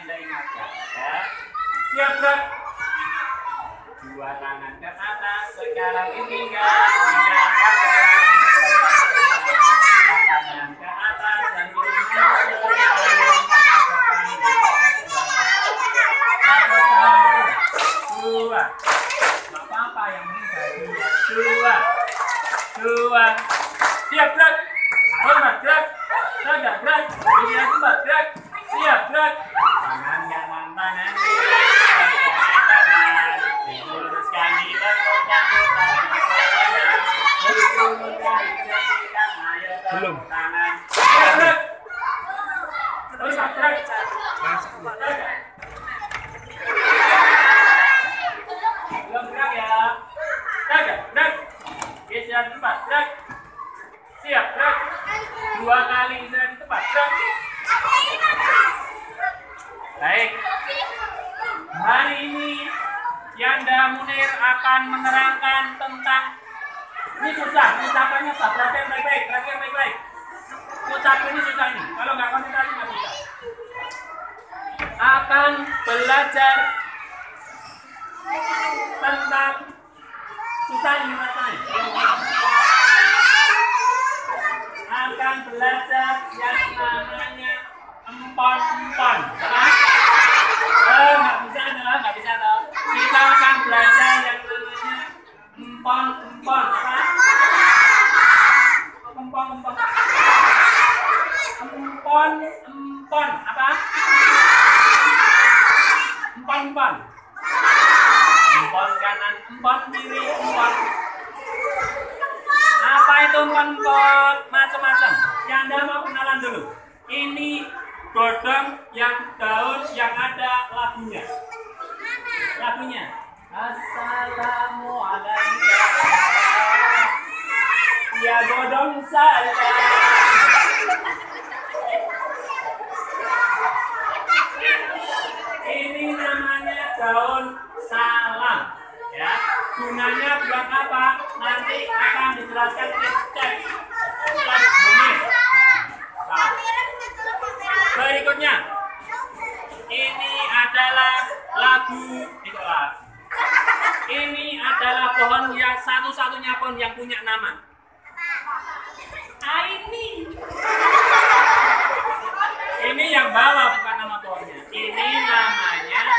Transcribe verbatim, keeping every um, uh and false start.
Anda ingatkan ya. Siap gerak. Dua tangan ke atas. Sekarang ditinggal. Tinggalkan tangan ke atas dan dua. Gak apa-apa yang penting dua. Dua. Siap gerak. Hormat gerak. Tegak gerak. Ini tempat gerak. Siap gerak. Tangan kanan tangan kiri. Tangan diluruskan dilengkapkan belum tangan. Siap gerak. Terus gerak. Belum gerak ya. Tegak gerak. Geser tempat gerak. Siap gerak. Dua kali gerak di tempat gerak. Baik. Hari ini Yanda Munir akan menerangkan tentang, ini susah, ucapannya susah. Perhatian baik-baik, perhatian baik-baik. Ucap ini susah ini. Kalau nggak konsentrasi nggak bisa. Akan belajar tentang susah ini rasanya. Akan belajar yang namanya empon-empon. Eh, nggak bisa dong, nggak bisa dong. Kita akan belajar yang namanya empon-empon. Apa? Empon-empon. Empon-empon. Apa? Empon-empon. Empon kanan, empon kiri, empon. Apa itu empon? Macam-macam. Yang Anda mau kenalan dulu. Ini godong yang daun yang ada lagunya. Lagunya. Assalamualaikum. Ya godong saya. Ini namanya daun salam. Ya, gunanya buat apa? Nanti akan dijelaskan oleh Cek. Cek Munir. Berikutnya, ini adalah lagu itulah. Ini adalah pohon yang satu-satunya pohon yang punya nama. Ah, ini. Ini yang bawa bukan nama pohonnya. Ini namanya